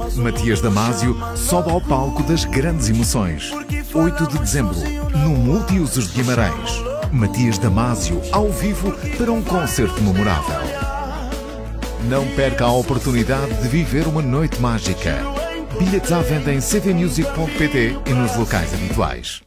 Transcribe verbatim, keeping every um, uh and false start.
Matias Damasio sobe ao palco das grandes emoções. oito de dezembro, no Multiusos de Guimarães. Matias Damasio ao vivo para um concerto memorável. Não perca a oportunidade de viver uma noite mágica. Bilhetes à venda em c v music ponto p t e nos locais habituais.